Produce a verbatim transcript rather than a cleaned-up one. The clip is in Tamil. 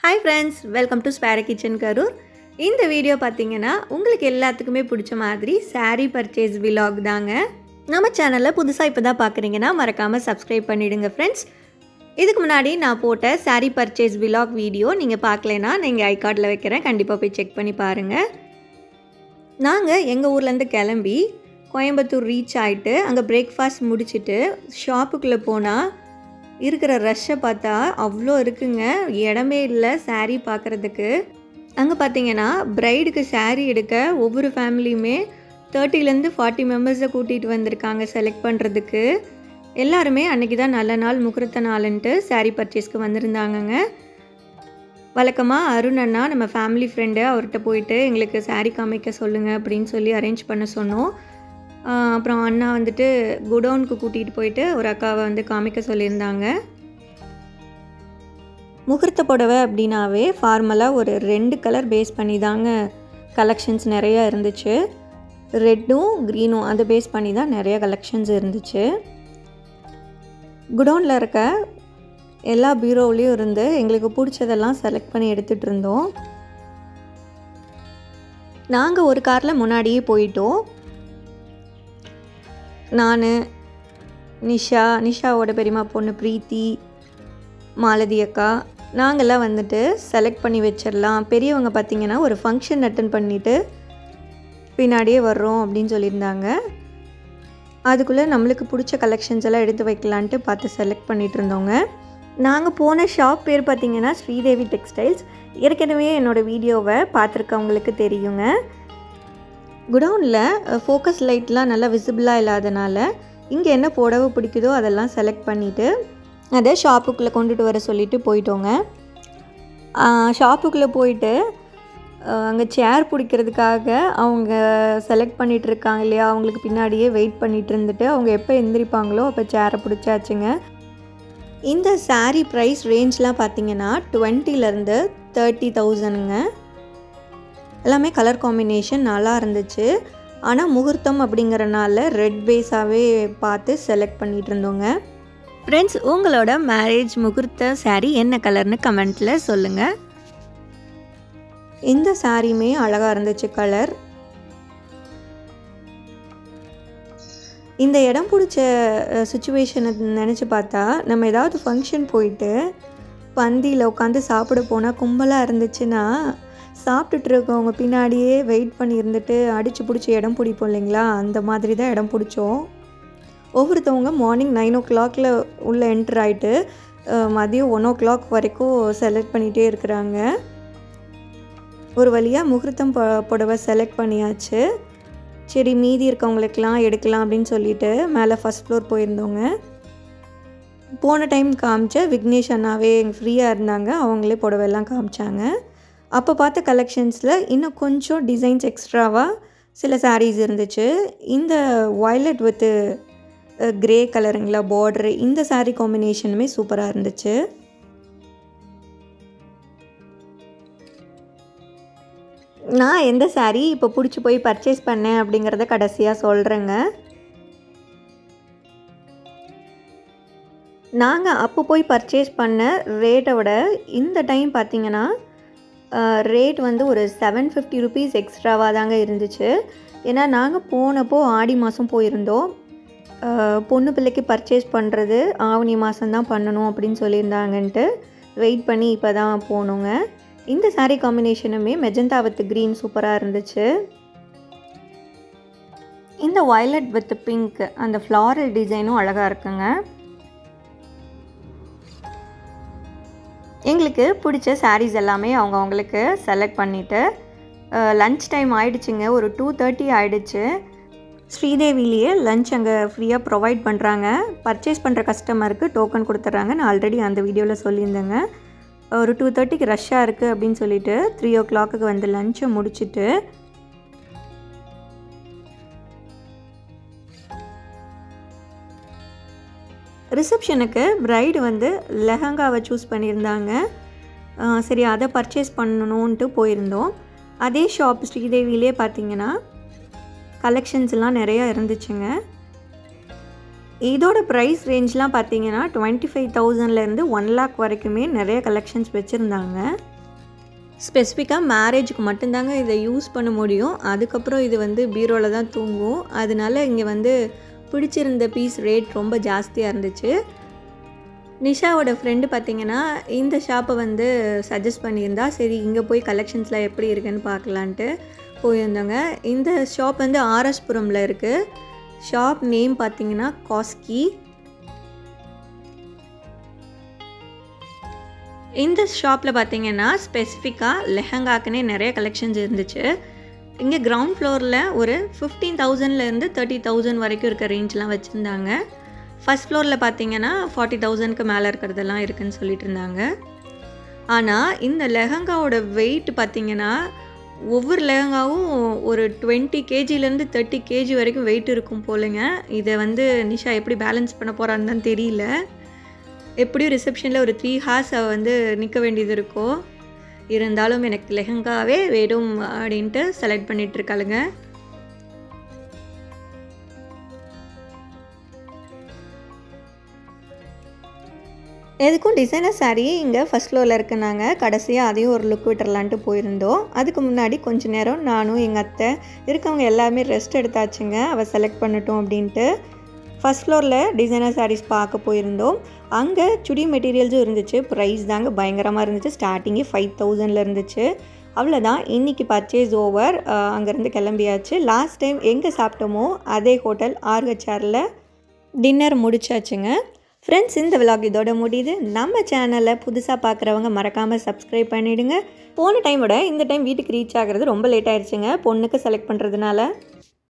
Hi friends, welcome to Spare Kitchen Karur. இந்த வீடியோ பார்த்தீங்கன்னா உங்களுக்கு எல்லாத்துக்குமே பிடிச்ச மாதிரி saree purchase vlog தாங்க. நம்ம சேனலை புதுசாக இப்போ தான் பார்க்குறீங்கன்னா மறக்காமல் சப்ஸ்கிரைப் பண்ணிடுங்க ஃப்ரெண்ட்ஸ். இதுக்கு முன்னாடி நான் போட்ட saree purchase vlog வீடியோ நீங்கள் பார்க்கலைன்னா நீங்கள் ஐ கார்டில் வைக்கிறேன், கண்டிப்பாக போய் செக் பண்ணி பாருங்கள். நாங்கள் எங்கள் ஊர்லேருந்து கிளம்பி கோயம்புத்தூர் ரீச் ஆகிட்டு அங்கே பிரேக்ஃபாஸ்ட் முடிச்சுட்டு ஷாப்புக்குள்ளே போனால் இருக்கிற ரஷ்ஷை பார்த்தா அவ்வளோ இருக்குங்க, இடமே இல்லை saree பார்க்குறதுக்கு. அங்கே பார்த்தீங்கன்னா ப்ரைடுக்கு saree எடுக்க ஒவ்வொரு ஃபேமிலியுமே தேர்ட்டிலேருந்து ஃபார்ட்டி மெம்பர்ஸை கூட்டிகிட்டு வந்திருக்காங்க செலக்ட் பண்ணுறதுக்கு. எல்லாருமே அன்றைக்கி தான் நல்ல நாள் முகூர்த்த நாளுன்ட்டு saree பர்ச்சேஸ்க்கு வந்திருந்தாங்கங்க. வழக்கமாக அருண் அண்ணா நம்ம ஃபேமிலி ஃப்ரெண்டு, அவர்கிட்ட போயிட்டு எங்களுக்கு saree காமிக்க சொல்லுங்கள் அப்படின்னு சொல்லி அரேஞ்ச் பண்ண சொன்னோம். அப்புறம் அண்ணா வந்துட்டு குடவுனுக்கு கூட்டிகிட்டு போயிட்டு ஒரு அக்காவை வந்து காமிக்க சொல்லியிருந்தாங்க. முகூர்த்த புடவை அப்படின்னாவே ஃபார்மலாக ஒரு ரெண்டு கலர் பேஸ் பண்ணி தாங்க கலெக்ஷன்ஸ் நிறையா இருந்துச்சு. ரெட்டும் க்ரீனும் அதை பேஸ் பண்ணி தான் நிறைய கலெக்ஷன்ஸ் இருந்துச்சு. குடவுனில் இருக்க எல்லா பீரோவிலையும் இருந்து எங்களுக்கு பிடிச்சதெல்லாம் செலக்ட் பண்ணி எடுத்துகிட்டு இருந்தோம். நாங்கள் ஒரு காரில் முன்னாடியே போயிட்டோம். நான், நிஷா, நிஷாவோட பெரியம்மா பொண்ணு பிரீத்தி, மாலதி அக்கா, நாங்கள்லாம் வந்துட்டு செலக்ட் பண்ணி வச்சிடலாம். பெரியவங்க பார்த்திங்கன்னா ஒரு ஃபங்க்ஷன் அட்டன் பண்ணிவிட்டு பின்னாடியே வர்றோம் அப்படின்னு சொல்லியிருந்தாங்க. அதுக்குள்ளே நம்மளுக்கு பிடிச்ச கலெக்ஷன்ஸ் எல்லாம் எடுத்து வைக்கலான்ட்டு பார்த்து செலக்ட் பண்ணிகிட்டு இருந்தோங்க. நாங்கள் போன ஷாப் பேர் பார்த்திங்கன்னா ஸ்ரீதேவி டெக்ஸ்டைல்ஸ். ஏற்கனவே என்னோடய வீடியோவை பார்த்துருக்கவங்களுக்கு தெரியுங்க. குடவுனில் ஃபோக்கஸ் லைட்லாம் நல்லா விசிபிளாக இல்லாதனால இங்கே என்ன புடவை பிடிக்குதோ அதெல்லாம் செலக்ட் பண்ணிவிட்டு அதை ஷாப்புக்குள்ளே கொண்டுட்டு வர சொல்லிவிட்டு போயிட்டோங்க. ஷாப்புக்குள்ளே போயிட்டு அங்கே சேர் பிடிக்கிறதுக்காக அவங்க செலக்ட் பண்ணிகிட்டு இருக்காங்க இல்லையா, அவங்களுக்கு பின்னாடியே வெயிட் பண்ணிகிட்டு இருந்துட்டு அவங்க எப்போ எந்திரிப்பாங்களோ அப்போ சேரை பிடிச்சாச்சுங்க. இந்த saree ப்ரைஸ் ரேஞ்செலாம் பார்த்திங்கன்னா டுவெண்ட்டிலேருந்து தேர்ட்டி தௌசண்ட்ங்க. எல்லாமே கலர் காம்பினேஷன் நல்லா இருந்துச்சு. ஆனால் முகூர்த்தம் அப்படிங்கிறனால ரெட் பேஸாகவே பார்த்து செலக்ட் பண்ணிகிட்டு இருந்தோங்க. ஃப்ரெண்ட்ஸ், உங்களோட மேரேஜ் முகூர்த்த saree என்ன கலர்னு கமெண்ட்டில் சொல்லுங்கள். இந்த சாரியுமே அழகாக இருந்துச்சு கலர். இந்த இடம் பிடிச்ச சுச்சுவேஷனை நினச்சி பார்த்தா நம்ம ஏதாவது ஃபங்க்ஷன் போயிட்டு பந்தியில் உட்காந்து சாப்பிட போனால் கும்பலாக இருந்துச்சுன்னா சாப்பிட்டுட்டு இருக்கவங்க பின்னாடியே வெயிட் பண்ணி இருந்துட்டு அடித்து பிடிச்சி இடம் பிடிப்போம் இல்லைங்களா, அந்த மாதிரி தான் இடம் பிடிச்சோம். ஒவ்வொருத்தவங்க மார்னிங் நைன் ஓ கிளாக்கில் உள்ளே என்ட்ரு ஆகிட்டு மதியம் ஒன் ஓ கிளாக் வரைக்கும் செலக்ட் பண்ணிகிட்டே இருக்கிறாங்க. ஒரு வழியாக முகூர்த்தம் ப புடவை செலக்ட் பண்ணியாச்சு. சரி, மீதி இருக்கவங்களுக்கெல்லாம் எடுக்கலாம் அப்படின்னு சொல்லிட்டு மேலே ஃபஸ்ட் ஃப்ளோர் போயிருந்தோங்க. போன டைம் காமிச்ச விக்னேஷ் அண்ணாவே ஃப்ரீயாக இருந்தாங்க, அவங்களே புடவைலாம் காமிச்சாங்க. அப்போ பார்த்த கலெக்ஷன்ஸில் இன்னும் கொஞ்சம் டிசைன்ஸ் எக்ஸ்ட்ராவாக சில சாரீஸ் இருந்துச்சு. இந்த வயலட் வித்து க்ரே கலருங்களா பார்டரு, இந்த சாரீ காம்பினேஷனுமே சூப்பராக இருந்துச்சு. நான் எந்த சாரீ இப்போ பிடிச்சி போய் பர்ச்சேஸ் பண்ணேன் அப்படிங்கிறத கடைசியாக சொல்கிறேங்க. நாங்கள் அப்போ போய் பர்ச்சேஸ் பண்ண ரேட்டை விட இந்த டைம் பார்த்திங்கன்னா ரேட் வந்து ஒரு செவன் ஃபிஃப்டி ருபீஸ் எக்ஸ்ட்ராவாக தாங்க இருந்துச்சு. ஏன்னா நாங்கள் போனப்போ ஆடி மாதம் போயிருந்தோம். பொண்ணு பிள்ளைக்கு பர்ச்சேஸ் பண்ணுறது ஆவணி மாதம்தான் பண்ணணும் அப்படின்னு சொல்லியிருந்தாங்கன்ட்டு வெயிட் பண்ணி இப்போ தான் போனோங்க. இந்த சாரீ காம்பினேஷனுமே மெஜந்தா வித் க்ரீன் சூப்பராக இருந்துச்சு. இந்த வயலட் வித் பிங்க் அந்த ஃப்ளாரல் டிசைனும் அழகாக இருக்குங்க. எங்களுக்கு பிடிச்ச சாரீஸ் எல்லாமே அவங்க அவங்களுக்கு செலக்ட் பண்ணிவிட்டு லன்ச் டைம் ஆகிடுச்சிங்க. ஒரு டூ தேர்ட்டி ஆகிடுச்சு. ஸ்ரீதேவிலேயே லன்ச் அங்கே ஃப்ரீயாக ப்ரொவைட் பண்ணுறாங்க. பர்ச்சேஸ் பண்ணுற கஸ்டமருக்கு டோக்கன் கொடுத்துட்றாங்க. நான் ஆல்ரெடி அந்த வீடியோவில் சொல்லியிருந்தேங்க. ஒரு டூ தேர்ட்டிக்கு ரஷ்ஷாக இருக்குது அப்படின்னு சொல்லிட்டு த்ரீ ஓ கிளாக்கு வந்து லன்ச்சை முடிச்சுட்டு ரிசப்ஷனுக்கு ப்ரைடு வந்து லெஹங்காவை சூஸ் பண்ணியிருந்தாங்க. சரி, அதை பர்ச்சேஸ் பண்ணணுன்ட்டு போயிருந்தோம். அதே ஷாப் ஸ்ரீதேவிலே பார்த்திங்கன்னா கலெக்ஷன்ஸ்லாம் நிறையா இருந்துச்சுங்க. இதோட ப்ரைஸ் ரேஞ்செலாம் பார்த்தீங்கன்னா டுவெண்ட்டி ஃபைவ் தௌசண்ட்லேருந்து ஒன் லேக் வரைக்குமே நிறைய கலெக்ஷன்ஸ் வச்சுருந்தாங்க. ஸ்பெசிஃபிக்காக மேரேஜுக்கு மட்டும்தாங்க இதை யூஸ் பண்ண முடியும். அதுக்கப்புறம் இது வந்து பீரோவில் தான் தூங்கும். அதனால இங்கே வந்து பிடிச்சிருந்த பீஸ் ரேட் ரொம்ப ஜாஸ்தியாக இருந்துச்சு. நிஷாவோட ஃப்ரெண்டு பார்த்திங்கன்னா இந்த ஷாப்பை வந்து சஜஸ்ட் பண்ணியிருந்தா. சரி இங்கே போய் கலெக்ஷன்ஸில் எப்படி இருக்குன்னு பார்க்கலான்ட்டு போயிருந்தோங்க. இந்த ஷாப் வந்து ஆர்எஸ்புரமில் இருக்குது. ஷாப் நேம் பார்த்திங்கன்னா காஸ்கி. இந்த ஷாப்பில் பார்த்திங்கன்னா ஸ்பெசிஃபிக்காக லெஹங்காக்குன்னே நிறைய கலெக்ஷன்ஸ் இருந்துச்சு. இங்கே கிரவுண்ட் ஃப்ளோரில் ஒரு ஃபிஃப்டீன் தௌசண்ட்லேருந்து தேர்ட்டி தௌசண்ட் வரைக்கும் இருக்க ரேஞ்செலாம் வச்சுருந்தாங்க. ஃபஸ்ட் ஃப்ளோரில் பார்த்திங்கன்னா ஃபார்ட்டி தௌசண்ட்க்கு மேலே இருக்கிறதெல்லாம் இருக்குதுன்னு சொல்லிட்டு இருந்தாங்க. ஆனால் இந்த லெஹங்காவோட வெயிட் பார்த்திங்கன்னா ஒவ்வொரு லெஹங்காவும் ஒரு டுவெண்ட்டி கேஜிலேருந்து தேர்ட்டி கேஜி வரைக்கும் வெயிட் இருக்கும் போலுங்க. இதை வந்து நிஷா எப்படி பேலன்ஸ் பண்ண போகிறான்னு தான் தெரியல. எப்படியும் ரிசப்ஷனில் ஒரு த்ரீ ஹார்ஸ் அவள் வந்து நிற்க வேண்டியது இருக்கும். இருந்தாலும் எனக்கு லெஹங்காவே வேணும் அப்படின்ட்டு செலக்ட் பண்ணிகிட்ருக்காளுங்க. எதுக்கும் டிசைனர் சாரீ இங்கே ஃபஸ்ட் ஃப்ளோரில் இருக்குனாங்க. கடைசியாக அதையும் ஒரு லுக் விட்டுறலான்ட்டு போயிருந்தோம். அதுக்கு முன்னாடி கொஞ்சம் நேரம் நானும் எங்கள் அத்தை இருக்கவங்க எல்லாருமே ரெஸ்ட் எடுத்தாச்சுங்க, அவள் செலக்ட் பண்ணட்டும் அப்படின்ட்டு. ஃபஸ்ட் ஃப்ளோரில் டிசைனர் சாரீஸ் பார்க்க போயிருந்தோம். அங்கே சுடி மெட்டீரியல்ஸும் இருந்துச்சு. ப்ரைஸ் தாங்க பயங்கரமாக இருந்துச்சு. ஸ்டார்டிங்கே ஃபைவ் தௌசண்டில் இருந்துச்சு. அவ்வளோதான், இன்றைக்கி பர்ச்சேஸ் ஓவர். அங்கேருந்து கிளம்பியாச்சு. லாஸ்ட் டைம் எங்கே சாப்பிட்டோமோ அதே ஹோட்டல் ஆர்ஹெச்ஆரில் டின்னர் முடிச்சாச்சுங்க. ஃப்ரெண்ட்ஸ், இந்த விலாக் இதோட முடியுது. நம்ம சேனலை புதுசாக பார்க்குறவங்க மறக்காமல் சப்ஸ்கிரைப் பண்ணிவிடுங்க. போன டைமோட இந்த டைம் வீட்டுக்கு ரீச் ஆகிறது ரொம்ப லேட் ஆகிடுச்சுங்க, பொண்ணுக்கு செலக்ட் பண்ணுறதுனால.